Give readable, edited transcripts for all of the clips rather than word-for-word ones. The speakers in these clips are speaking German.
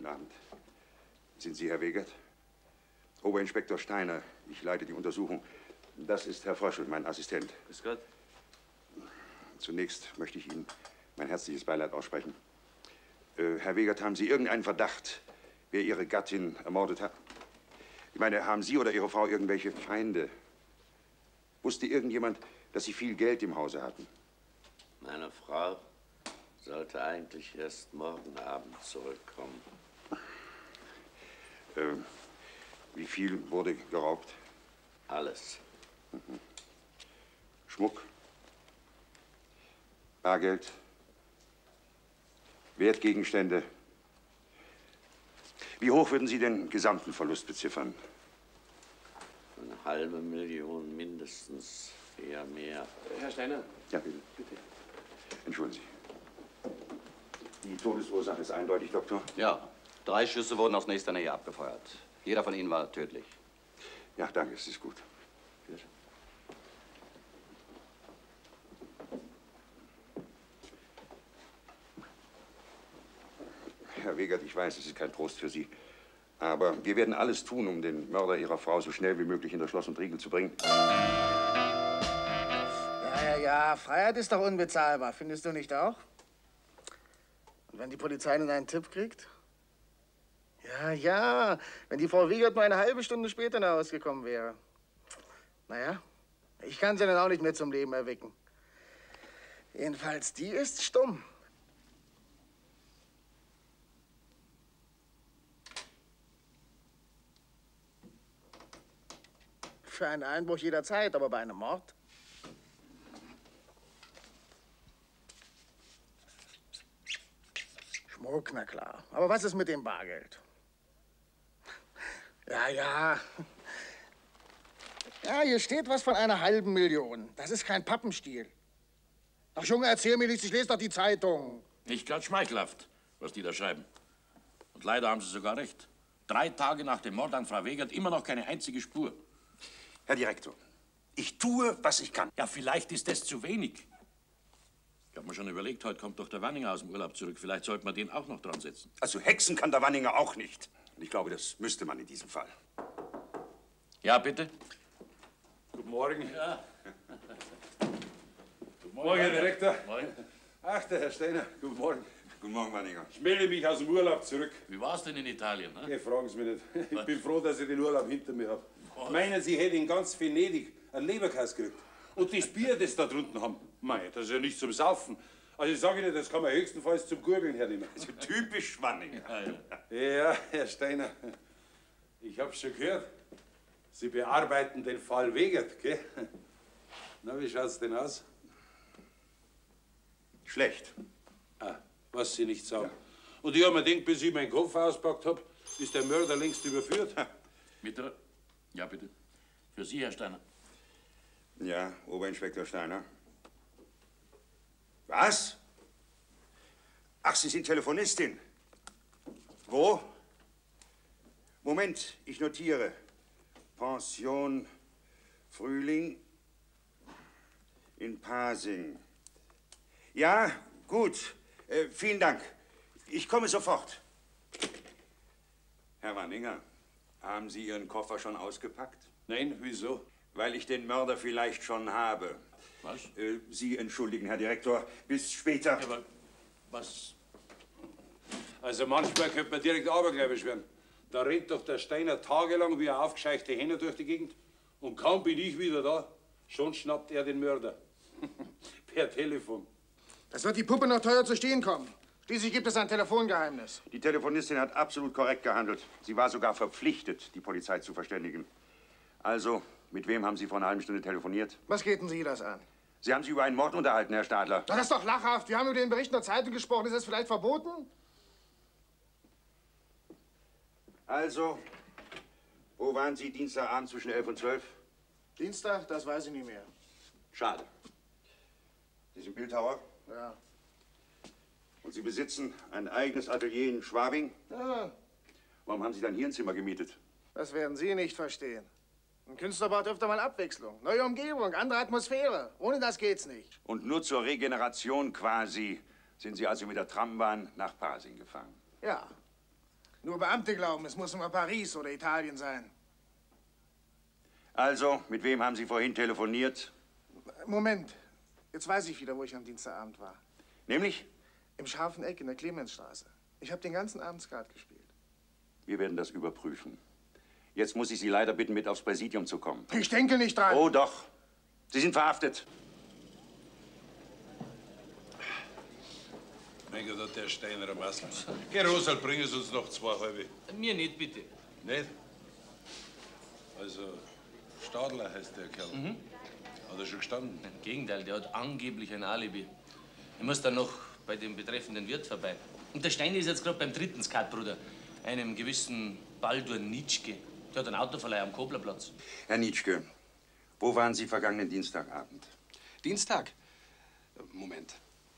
Abend. Sind Sie Herr Wegert? Oberinspektor Steiner. Ich leite die Untersuchung. Das ist Herr Fröschel, mein Assistent. Grüß Gott. Zunächst möchte ich Ihnen mein herzliches Beileid aussprechen. Herr Wegert, haben Sie irgendeinen Verdacht, wer Ihre Gattin ermordet hat? Ich meine, haben Sie oder Ihre Frau irgendwelche Feinde? Wusste irgendjemand, dass Sie viel Geld im Hause hatten? Meine Frau sollte eigentlich erst morgen Abend zurückkommen. Wie viel wurde geraubt? Alles. Mhm. Schmuck? Bargeld? Wertgegenstände? Wie hoch würden Sie den gesamten Verlust beziffern? 500.000 mindestens, eher mehr. Herr Steiner? Ja, bitte. Entschuldigen Sie. Die Todesursache ist eindeutig, Doktor? Ja. 3 Schüsse wurden aus nächster Nähe abgefeuert. Jeder von ihnen war tödlich. Ja, danke, es ist gut. Bitte. Herr Wegert, ich weiß, es ist kein Trost für Sie. Aber wir werden alles tun, um den Mörder Ihrer Frau so schnell wie möglich hinter Schloss und Riegel zu bringen. Ja, Freiheit ist doch unbezahlbar, findest du nicht auch? Und wenn die Polizei nun einen Tipp kriegt? Ja, wenn die Frau Wegert nur eine halbe Stunde später nach Hause gekommen wäre. Naja, ich kann sie dann auch nicht mehr zum Leben erwecken. Jedenfalls, die ist stumm. Für einen Einbruch jederzeit, aber bei einem Mord? Schmuck, na klar. Aber was ist mit dem Bargeld? Ja, hier steht was von 500.000. Das ist kein Pappenstiel. Ach, Junge, erzähl mir nichts, ich lese doch die Zeitung. Nicht gerade schmeichelhaft, was die da schreiben. Und leider haben sie sogar recht. 3 Tage nach dem Mord an Frau Wegert immer noch keine einzige Spur. Herr Direktor, ich tue, was ich kann. Ja, vielleicht ist das zu wenig. Ich habe mir schon überlegt, heute kommt doch der Wanninger aus dem Urlaub zurück. Vielleicht sollte man den auch noch dran setzen. Also hexen kann der Wanninger auch nicht. Und ich glaube, das müsste man in diesem Fall. Ja, bitte? Guten Morgen. Ja. Guten Morgen, Herr Direktor. Morgen. Ach, der Herr Steiner. Guten Morgen. Guten Morgen, Wanninger. Ich melde mich aus dem Urlaub zurück. Wie war's denn in Italien? Ne? Okay, fragen Sie mich nicht. Ich bin froh, dass ich den Urlaub hinter mir habe. Was? Meinen Sie, hätte in ganz Venedig einen Leberkäse gekriegt? Und das Bier, das da drunten haben, mei, das ist ja nicht zum Saufen. Also ich sage Ihnen, das kann man höchstenfalls zum Gurgeln hernehmen. Also typisch Wanninger. Ja, Herr Steiner, ich habe schon gehört. Sie bearbeiten den Fall Wegert, gell? Na, wie schaut's denn aus? Schlecht. Ah, was Sie nicht sagen. Ja. Und ich habe mir gedacht, bis ich meinen Kopf auspackt habe, ist der Mörder längst überführt. Bitte? Ja, bitte. Für Sie, Herr Steiner. Ja, Oberinspektor Steiner. Was? Ach, Sie sind Telefonistin. Wo? Moment, ich notiere. Pension Frühling in Pasing. Ja, gut. Vielen Dank. Ich komme sofort. Herr Wanninger, haben Sie Ihren Koffer schon ausgepackt? Nein, wieso? Weil ich den Mörder vielleicht schon habe. Was? Sie entschuldigen, Herr Direktor. Bis später. Ja, aber was? Also manchmal könnte man direkt abergläubisch werden. Da rennt doch der Steiner tagelang wie eine aufgescheuchte Henne durch die Gegend. Und kaum bin ich wieder da, schon schnappt er den Mörder. Per Telefon. Das wird die Puppe noch teuer zu stehen kommen. Schließlich gibt es ein Telefongeheimnis. Die Telefonistin hat absolut korrekt gehandelt. Sie war sogar verpflichtet, die Polizei zu verständigen. Also, mit wem haben Sie vor einer halben Stunde telefoniert? Was geht denn Sie das an? Sie haben sich über einen Mord unterhalten, Herr Stadler. Das ist doch lachhaft. Wir haben über den Bericht in der Zeitung gesprochen. Ist das vielleicht verboten? Also, wo waren Sie Dienstagabend zwischen 11 und 12? Dienstag, das weiß ich nicht mehr. Schade. Sie sind Bildhauer? Ja. Und Sie besitzen ein eigenes Atelier in Schwabing? Ja. Warum haben Sie dann hier ein Zimmer gemietet? Das werden Sie nicht verstehen. Ein Künstler braucht öfter mal Abwechslung. Neue Umgebung, andere Atmosphäre. Ohne das geht's nicht. Und nur zur Regeneration quasi sind Sie also mit der Trambahn nach Pasing gefahren? Ja. Nur Beamte glauben, es muss immer Paris oder Italien sein. Also, mit wem haben Sie vorhin telefoniert? Moment, jetzt weiß ich wieder, wo ich am Dienstagabend war. Nämlich? Im scharfen Eck in der Clemensstraße. Ich habe den ganzen Abend Skat gespielt. Wir werden das überprüfen. Jetzt muss ich Sie leider bitten, mit aufs Präsidium zu kommen. Ich denke nicht dran. Oh, doch. Sie sind verhaftet. Mein Gott, der Steiner Massel. Geh, Rosal, bring es uns noch 2 halbe. Mir nicht, bitte. Nicht? Also, Stadler heißt der Kerl. Hat er schon gestanden? Im Gegenteil, der hat angeblich ein Alibi. Ich muss dann noch bei dem betreffenden Wirt vorbei. Und der Steini ist jetzt gerade beim 3. Skatbruder, einem gewissen Baldur Nitschke. Der hat einen Autoverleih am Koblerplatz. Herr Nitschke, wo waren Sie vergangenen Dienstagabend? Dienstag? Moment.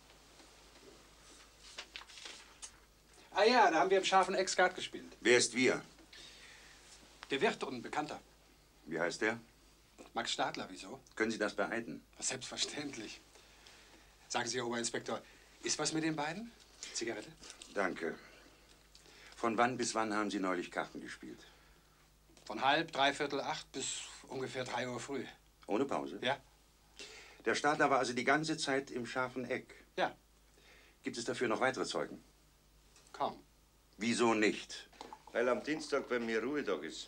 Ah ja, da haben wir im scharfen Eck Skat gespielt. Wer ist wir? Der Wirt und ein Bekannter. Wie heißt der? Max Stadler, wieso? Können Sie das beeiden? Selbstverständlich. Sagen Sie, Herr Oberinspektor, ist was mit den beiden? Zigarette? Danke. Von wann bis wann haben Sie neulich Karten gespielt? Von 7:30, 7:45 bis ungefähr 3 Uhr früh. Ohne Pause? Ja? Der Stadler war also die ganze Zeit im scharfen Eck. Ja. Gibt es dafür noch weitere Zeugen? Kaum. Wieso nicht? Weil am Dienstag bei mir Ruhetag ist.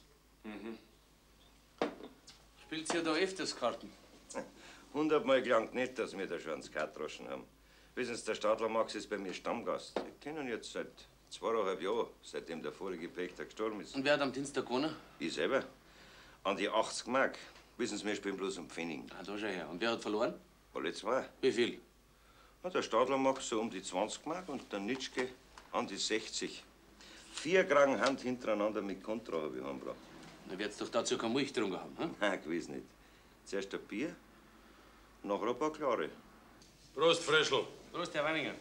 Spielt ihr da öfters Karten? 100-mal gelangt nicht, dass wir da schon einen Skatroschen haben. Wissen Sie, der Stadler Max ist bei mir Stammgast. Ich kenne ihn jetzt seit 2,5 Jahren, seitdem der vorige Pächter gestorben ist. Und wer hat am Dienstag gewonnen? Ich selber. An die 80 Mark. Wissen Sie, wir spielen bloß um Pfennig. Ah, da schau her. Und wer hat verloren? Alle 2. Wie viel? Na, der Stadler Max so um die 20 Mark und der Nitschke an die 60. 4 Kragen Hand hintereinander mit Kontra habe ich heimgebracht. Da wird's doch dazu keine Milch getrunken haben, hm? Nein, gewiss nicht. Zuerst ein Bier, nachher ein paar Klare. Prost, Frischl. Prost, Herr Weininger.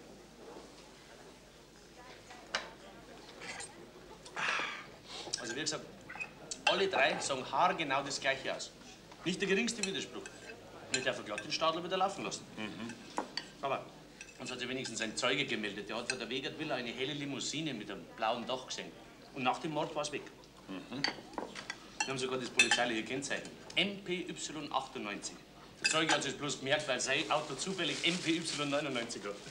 Also, wie gesagt, alle 3 sagen haargenau das Gleiche aus. Nicht der geringste Widerspruch. Und ich darf glatt den Stadler wieder laufen lassen. Aber uns hat sich wenigstens ein Zeuge gemeldet. Der hat vor der Wegert Villa eine helle Limousine mit einem blauen Dach gesehen. Und nach dem Mord war es weg. Wir haben sogar das polizeiliche Kennzeichen. MPY98. Der Zeuge hat es bloß gemerkt, weil sein Auto zufällig MPY99 hat.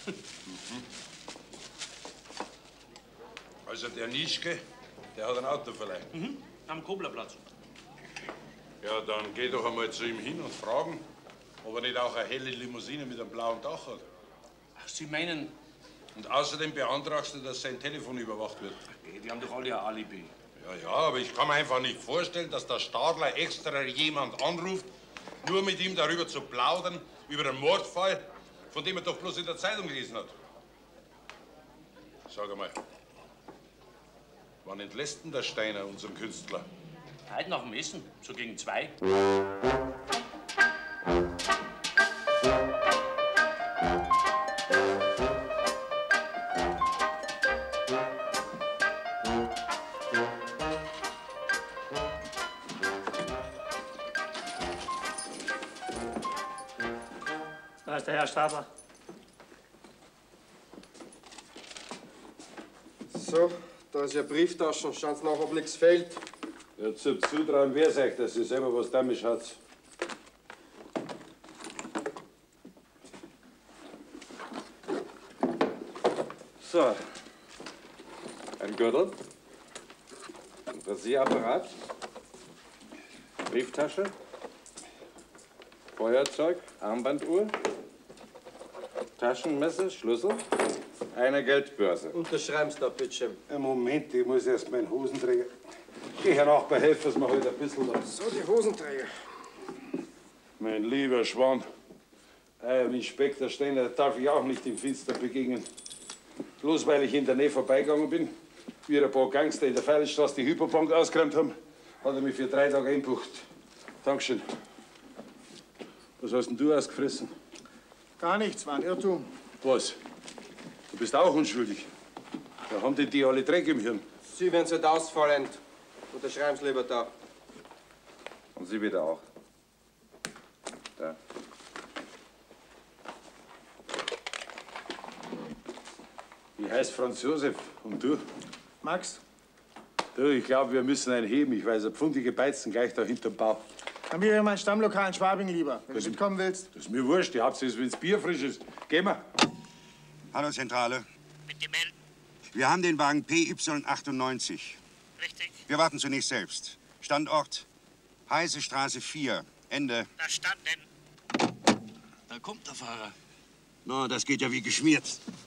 Also der Nischke, der hat ein Autoverleih. Am Koblerplatz. Ja, dann geh doch einmal zu ihm hin und fragen, ob er nicht auch eine helle Limousine mit einem blauen Dach hat. Ach, Sie meinen, Und außerdem beantragst du, dass sein Telefon überwacht wird. die haben doch alle ein Alibi. Ja, aber ich kann mir einfach nicht vorstellen, dass der Stadler extra jemand anruft, nur mit ihm darüber zu plaudern, über einen Mordfall, von dem er doch bloß in der Zeitung gelesen hat. Sag einmal, wann entlässt denn der Steiner unseren Künstler? Heute nach dem Essen, so gegen 2. Da ist der Herr Stadler. So, da ist Ihr Brieftaschen. Schauen Sie nach, ob nichts fehlt. Ja, zum Zutrauen wär's euch, dass ihr selber was damit hat. So, ein Gürtel, ein Rasierapparat, Brieftasche, Feuerzeug, Armbanduhr, Taschenmesser, Schlüssel, eine Geldbörse. Unterschreiben Sie da, bitte. Moment, ich muss erst meinen Hosenträger. Geh herauf, bei helfen mir halt ein bisschen. So, die Hosenträger. Mein lieber Schwan, dem Inspektor Steiner darf ich auch nicht im Finster begegnen. Bloß weil ich in der Nähe vorbeigegangen bin, wie ein paar Gangster in der Feilstraße die Hyperbank ausgeräumt haben, hat er mich für 3 Tage einbucht. Dankeschön. Was hast denn du ausgefressen? Gar nichts, war ein Irrtum. Was? Du bist auch unschuldig. Da haben die alle Dreck im Hirn. Sie werden nicht ausfallend. Unterschreiben Sie lieber da. Und Sie wieder auch. Da. Ich heiße Franz Josef. Und du? Max, Du, ich glaube, wir müssen einen heben. Ich weiß, ein pfundige Beizen gleich da hinterm Bauch. Dann wäre mein Stammlokal in Schwabing lieber, wenn du mitkommen willst. Das ist mir wurscht. Die Hauptsache ist, wenn's Bier frisch ist. Gehen wir. Hallo, Zentrale. Bitte melden. Wir haben den Wagen PY98. Richtig. Wir warten zunächst selbst. Standort Heise Straße 4. Ende. Verstanden. Da kommt der Fahrer. Na, das geht ja wie geschmiert.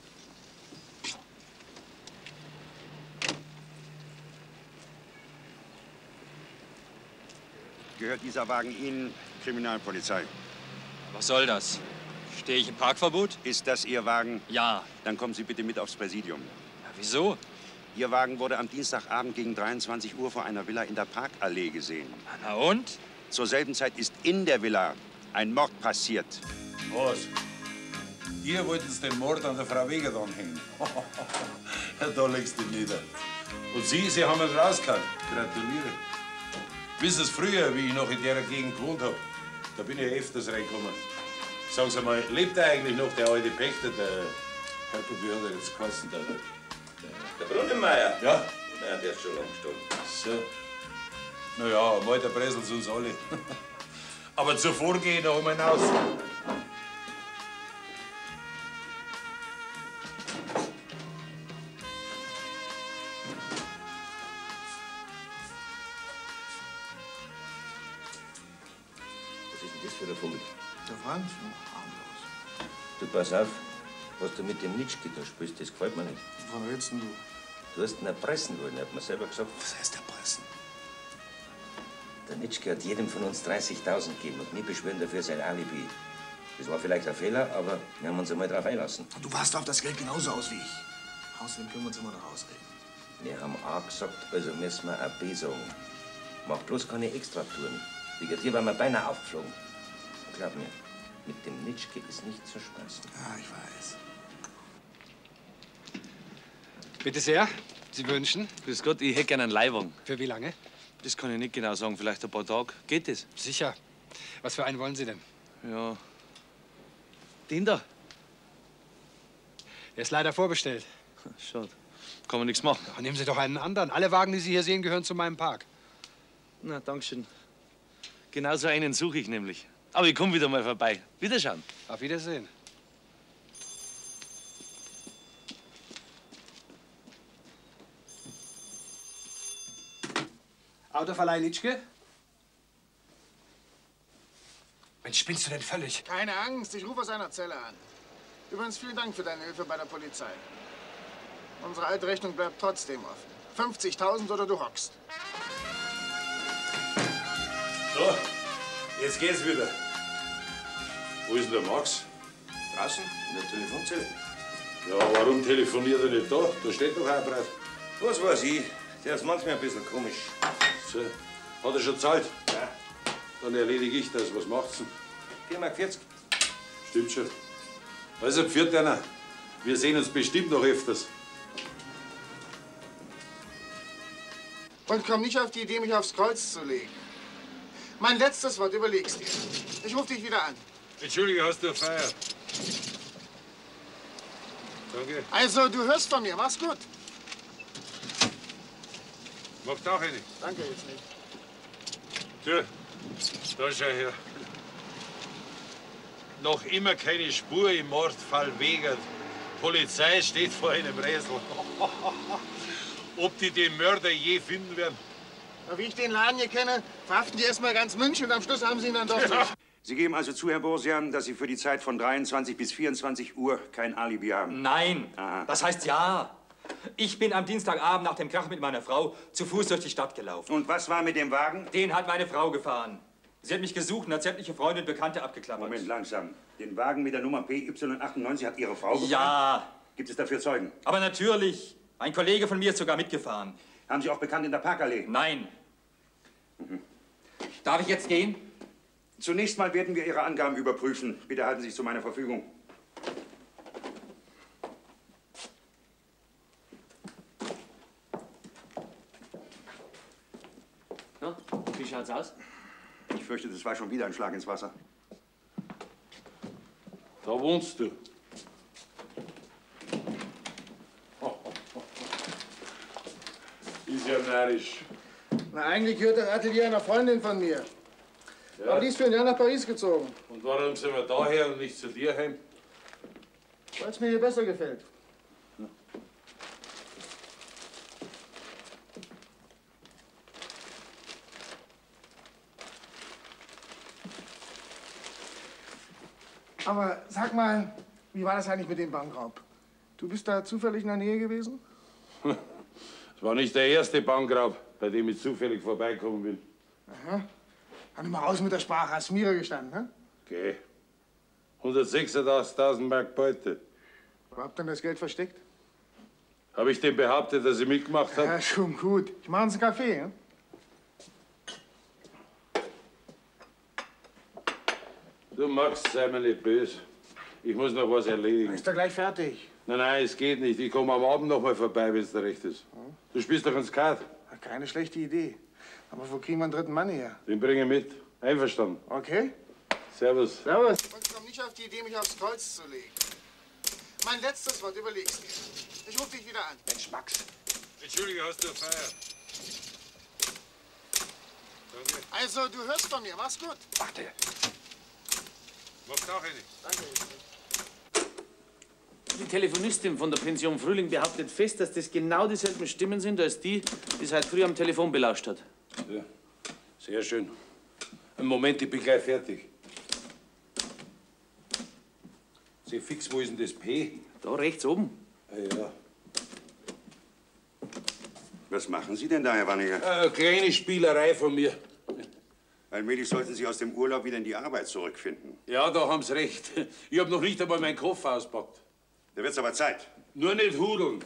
Gehört dieser Wagen Ihnen, Kriminalpolizei? Was soll das? Stehe ich im Parkverbot? Ist das Ihr Wagen? Ja. Dann kommen Sie bitte mit aufs Präsidium. Ja, wieso? Ihr Wagen wurde am Dienstagabend gegen 23 Uhr vor einer Villa in der Parkallee gesehen. Na und? Zur selben Zeit ist in der Villa ein Mord passiert. Was? Ihr wolltet den Mord an der Frau Weger anhängen. Da legst du ihn nieder. Und Sie haben ihn rausgehauen. Gratuliere. Wissen Sie, früher, wie ich noch in der Gegend gewohnt habe, da bin ich öfters reingekommen. Sagen Sie mal, lebt er eigentlich noch, der alte Pächter, der... Wie hat er jetzt geheißen? Der Brunnenmeier? Ja? Nein, der ist schon lang gestorben. So. Na ja, mal der Bresels uns alle. Aber zuvor gehe ich noch einmal hinaus. Was ist denn das für ein Vogel? Der Franz? Du, pass auf, was du mit dem Nitschke da spielst, das gefällt mir nicht. Wovon redest denn du? Du hast ihn erpressen wollen, hat man selber gesagt. Was heißt erpressen? Der Nitschke hat jedem von uns 30.000 gegeben und wir beschwören dafür sein Alibi. Das war vielleicht ein Fehler, aber wir haben uns einmal drauf einlassen. Du warst auf das Geld genauso aus wie ich. Außerdem können wir uns immer noch ausreden. Wir haben A gesagt, also müssen wir auch B sagen. Mach bloß keine Extratouren. Wegen dir waren wir beinahe aufgeflogen. Glaub mir, mit dem Nitschke ist nicht zu spaßen. Ja, ich weiß. Bitte sehr. Sie wünschen? Grüß Gott, ich hätte gerne einen Leihwagen. Für wie lange? Das kann ich nicht genau sagen, vielleicht ein paar Tage. Geht das? Sicher. Was für einen wollen Sie denn? Ja. Den da? Der ist leider vorbestellt. Schade. Kann man nichts machen. Ja, nehmen Sie doch einen anderen. Alle Wagen, die Sie hier sehen, gehören zu meinem Park. Na, dankeschön. Genau so einen suche ich nämlich. Aber ich komme wieder mal vorbei. Wiederschauen. Auf Wiedersehen. Autoverleih Litschke? Mensch, spinnst du denn völlig? Keine Angst, ich rufe aus einer Zelle an. Übrigens, vielen Dank für deine Hilfe bei der Polizei. Unsere alte Rechnung bleibt trotzdem offen. 50.000 oder du hockst. So, jetzt geht's wieder. Wo ist denn der Max? Draußen, in der Telefonzelle. Ja, warum telefoniert er nicht da? Da steht doch ein Preis. Was weiß ich, der ist manchmal ein bisschen komisch. So, hat er schon gezahlt? Ja. Dann erledige ich das. Was macht's denn? 4,40 Mark. Stimmt schon. Also, pfiat einer. Wir sehen uns bestimmt noch öfters. Und komm nicht auf die Idee, mich aufs Kreuz zu legen. Mein letztes Wort, überleg's dir. Ich rufe dich wieder an. Entschuldige, hast du eine Feier? Danke. Also, du hörst von mir. Mach's gut. Macht auch eine. Danke, jetzt nicht. Du, da schau her. Noch immer keine Spur im Mordfall Wegert. Polizei steht vor einem Rätsel. Ob die den Mörder je finden werden? Na, wie ich den Laden hier kenne, verhaften die erst mal ganz München und am Schluss haben sie ihn dann doch durch. Sie geben also zu, Herr Borsian, dass Sie für die Zeit von 23 bis 24 Uhr kein Alibi haben? Nein. Aha. Das heißt ja. Ich bin am Dienstagabend nach dem Krach mit meiner Frau zu Fuß durch die Stadt gelaufen. Und was war mit dem Wagen? Den hat meine Frau gefahren. Sie hat mich gesucht und hat sämtliche Freunde und Bekannte abgeklappert. Moment, langsam. Den Wagen mit der Nummer PY98 hat Ihre Frau gefahren? Ja. Gibt es dafür Zeugen? Aber natürlich. Ein Kollege von mir ist sogar mitgefahren. Haben Sie auch bekannt in der Parkallee? Nein. Darf ich jetzt gehen? Zunächst mal werden wir Ihre Angaben überprüfen. Bitte halten Sie sich zu meiner Verfügung. Na, wie schaut's aus? Ich fürchte, das war schon wieder ein Schlag ins Wasser. Da wohnst du. Ist ja närrisch. Na, eigentlich gehört das Atelier einer Freundin von mir. Ja. Aber die ist für ein Jahr nach Paris gezogen. Und warum sind wir daher und nicht zu dir heim? Weil es mir hier besser gefällt. Aber sag mal, wie war das eigentlich mit dem Bankraub? Du bist da zufällig in der Nähe gewesen? Es war nicht der erste Bankraub, bei dem ich zufällig vorbeikommen bin. Aha. Hat mal raus mit der Sprache, hast Mira gestanden, ne? Okay. 186.000 Mark Beute. Wo habt ihr denn das Geld versteckt? Habe ich dem behauptet, dass ich mitgemacht habe? Ja, schon gut. Ich mache uns einen Kaffee, ja? Du Max, sei mir nicht böse. Ich muss noch was erledigen. Ist doch gleich fertig. Nein, es geht nicht. Ich komme am Abend noch mal vorbei, wenn es dir recht ist. Du spielst doch ins Skat. Keine schlechte Idee. Aber wo kriegen wir einen dritten Mann her? Den bringe ich mit. Einverstanden. Okay. Servus. Servus. Und komm nicht auf die Idee, mich aufs Kreuz zu legen. Mein letztes Wort, überleg's dir. Ich ruf dich wieder an. Mensch, Max. Entschuldige, hast du eine Feier? Danke. Also, du hörst von mir. Mach's gut. Warte. Mach's auch eine. Danke. Die Telefonistin von der Pension Frühling behauptet fest, dass das genau dieselben Stimmen sind, als die, die sie heute früh am Telefon belauscht hat. Ja, sehr schön. Einen Moment, ich bin gleich fertig. Seh fix, wo ist denn das P? Da rechts oben. Ah, ja. Was machen Sie denn da, Herr Wanninger? Eine kleine Spielerei von mir. Allmählich sollten Sie aus dem Urlaub wieder in die Arbeit zurückfinden. Ja, da haben Sie recht. Ich hab noch nicht einmal meinen Koffer auspackt. Da wird's aber Zeit. Nur nicht hudeln.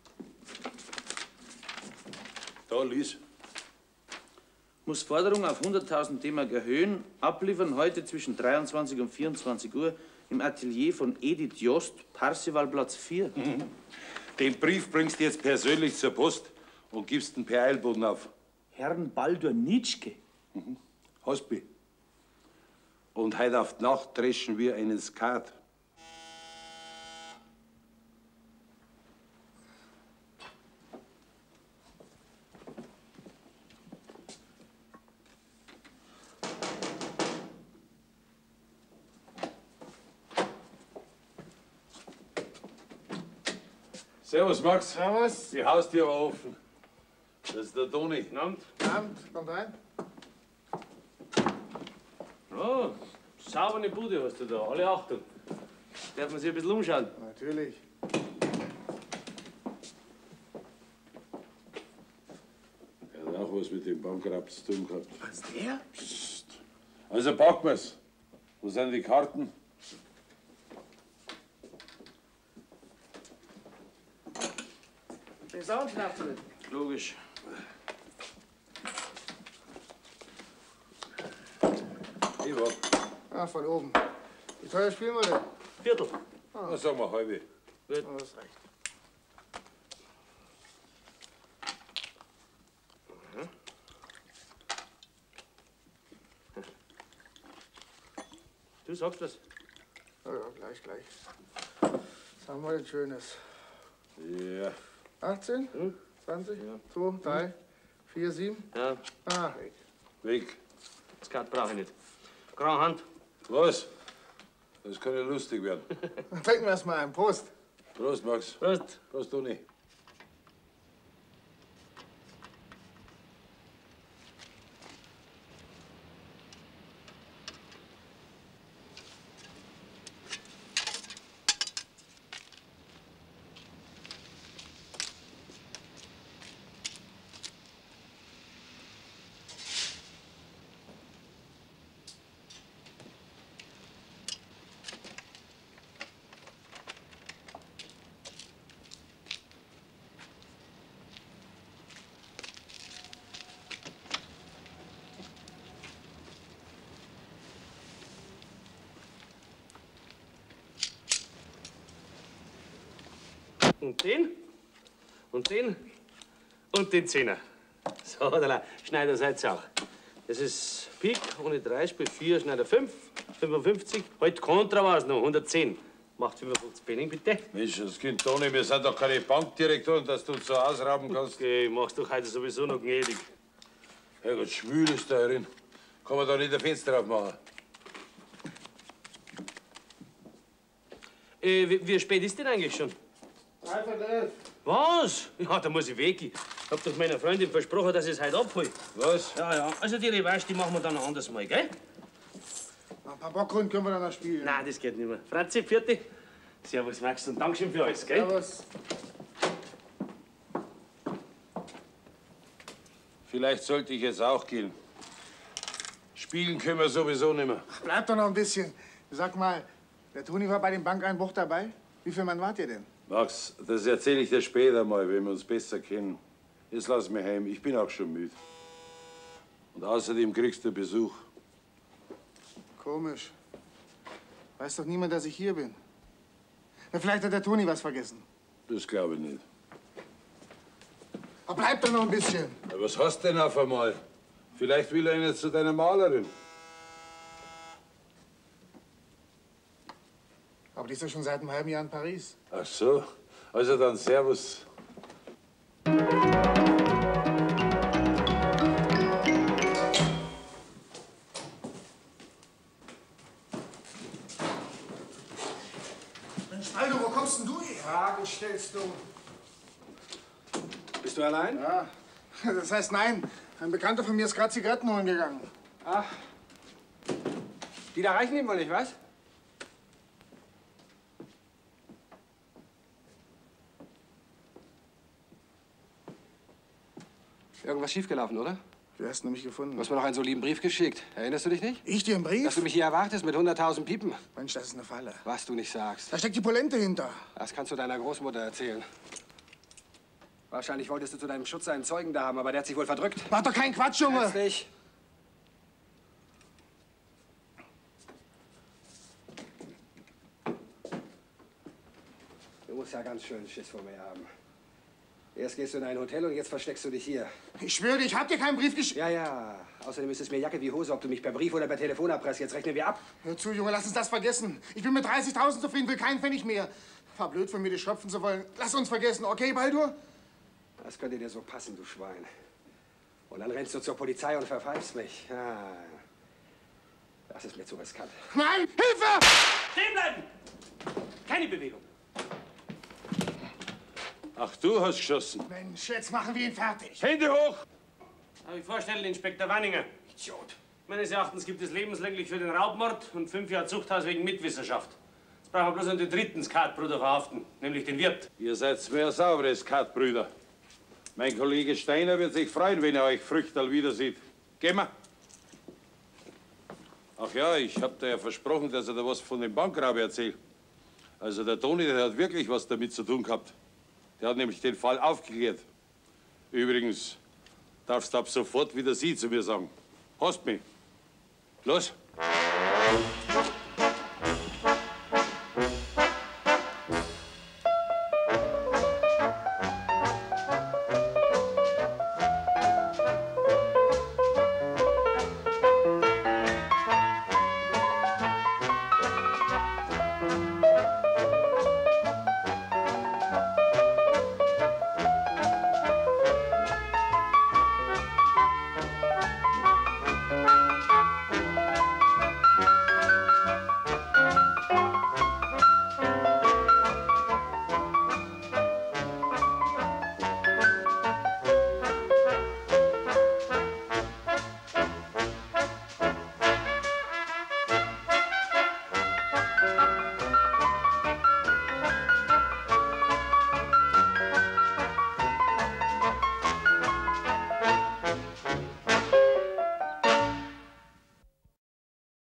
Da, lies. Muss Forderung auf 100.000 D-Mark erhöhen, abliefern heute zwischen 23 und 24 Uhr im Atelier von Edith Jost, Parsivalplatz 4. Den Brief bringst du jetzt persönlich zur Post und gibst ihn per Eilboden auf. Herrn Baldur Nitschke. Hospi. Und heute auf die Nacht dreschen wir einen Skat. Servus, Max. Servus. Die Haustür war offen. Das ist der Toni. Guten Abend. Guten Abend. Kommt rein. Oh, saubere Bude hast du da. Alle Achtung. Darf man sich ein bisschen umschauen? Natürlich. Er hat auch was mit dem Bankraub zu tun gehabt. Was, der? Psst. Also packen wir's. Wo sind die Karten? Ist auch ein Schnapsel. Logisch. Ich war. Ah, von oben. Wie teuer spielen wir denn? Viertel. Na, sagen wir halbe. Gut. Oh, das reicht. Du sagst was. Ja, gleich. Was haben wir denn Schönes? Ja. 18? 20? 2, 3, 4, 7? Ja. Ah, weg. Weg. Skat brauche ich nicht. Graue Hand. Was? Das kann ja lustig werden. Dann trinken wir erst mal einen. Prost. Prost, Max. Prost. Prost, Toni. Und den. Und den. Und den Zehner. So, da Schneider seid's auch. Das ist Pik ohne 3, Spiel 4, Schneider 5, 55. Heute Kontra war es noch, 110. Macht 55 Pfennig, bitte. Mensch, das Kind Toni, wir sind doch keine Bankdirektoren, dass du uns so ausrauben kannst. Okay, machst doch heute sowieso noch gnädig. Herrgott, schwül ist da drin. Kann man da nicht ein Fenster aufmachen? Wie spät ist denn eigentlich schon? 11:30. Was? Ja, da muss ich weg. Ich hab doch meiner Freundin versprochen, dass ich es heute abhole. Was? Ja, ja. Also die Revanche, die machen wir dann ein anderes Mal, gell? Ein paar Bockrunden können wir dann noch spielen. Nein, das geht nicht mehr. Franzi, vierte. Servus, Max, und Dankeschön für alles, gell? Servus. Vielleicht sollte ich jetzt auch gehen. Spielen können wir sowieso nicht mehr. Bleib doch noch ein bisschen. Sag mal, der Toni war bei dem Bankeinbruch dabei. Wie viel Mann wart ihr denn? Max, das erzähle ich dir später mal, wenn wir uns besser kennen. Jetzt lass mich heim, ich bin auch schon müde. Und außerdem kriegst du Besuch. Komisch. Weiß doch niemand, dass ich hier bin. Na, vielleicht hat der Toni was vergessen. Das glaube ich nicht. Aber bleib doch noch ein bisschen. Ja, was hast du denn auf einmal? Vielleicht will er nicht zu deiner Malerin. Aber die ist doch schon seit einem halben Jahr in Paris. Ach so, also dann Servus. Mensch, Aldo, wo kommst denn du her? Fragen stellst du. Bist du allein? Ja. Das heißt nein. Ein Bekannter von mir ist gerade Zigaretten holen gegangen. Ach. Die da reichen ihm wohl nicht, was? Irgendwas schiefgelaufen, oder? Wie hast du mich gefunden? Du hast mir noch einen so lieben Brief geschickt. Erinnerst du dich nicht? Ich dir einen Brief? Dass du mich hier erwartest mit 100.000 Piepen. Mensch, das ist eine Falle. Was du nicht sagst. Da steckt die Polente hinter. Das kannst du deiner Großmutter erzählen. Wahrscheinlich wolltest du zu deinem Schutz einen Zeugen da haben, aber der hat sich wohl verdrückt. Mach doch keinen Quatsch, Junge! Jetzt nicht. Du musst ja ganz schön Schiss vor mir haben. Erst gehst du in ein Hotel und jetzt versteckst du dich hier. Ich schwöre dir, ich hab dir keinen Brief geschickt. Ja, ja. Außerdem ist es mir Jacke wie Hose, ob du mich per Brief oder per Telefon erpresst. Jetzt rechnen wir ab. Hör zu, Junge, lass uns das vergessen. Ich bin mit 30.000 zufrieden, will keinen Pfennig mehr. War blöd von mir, dich schröpfen zu wollen. Lass uns vergessen, okay, Baldur? Das könnte dir so passen, du Schwein. Und dann rennst du zur Polizei und verpfeifst mich. Ah, das ist mir zu riskant. Nein, Hilfe! Stehen bleiben! Keine Bewegung. Ach, du hast geschossen. Mensch, jetzt machen wir ihn fertig. Hände hoch! Darf ich vorstellen, Inspektor Wanninger? Idiot. Meines Erachtens gibt es lebenslänglich für den Raubmord und 5 Jahre Zuchthaus wegen Mitwissenschaft. Jetzt brauchen wir bloß noch den dritten Skatbruder verhaften, nämlich den Wirt. Ihr seid mehr saubere Skatbrüder. Mein Kollege Steiner wird sich freuen, wenn er euch Früchterl wieder sieht. Gehen wir. Ach ja, ich hab dir ja versprochen, dass er da was von dem Bankraub erzählt. Also der Toni, der hat wirklich was damit zu tun gehabt. Der hat nämlich den Fall aufgeklärt. Übrigens, darfst du ab sofort wieder Sie zu mir sagen. Hast mich. Los.